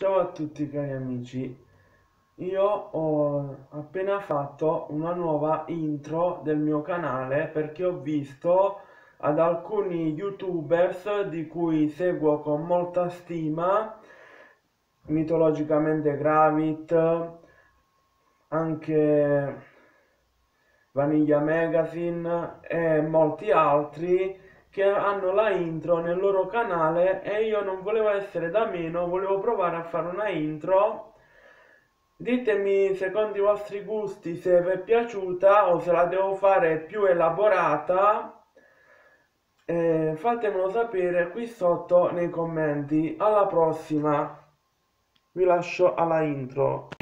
Ciao a tutti cari amici, io ho appena fatto una nuova intro del mio canale perché ho visto ad alcuni youtubers di cui seguo con molta stima, mitologicamente Gravit, anche Vaniglia Magazine e molti altri che hanno la intro nel loro canale e io non volevo essere da meno, volevo provare a fare una intro. Ditemi secondo i vostri gusti se vi è piaciuta o se la devo fare più elaborata. Fatemelo sapere qui sotto nei commenti. Alla prossima, vi lascio alla intro.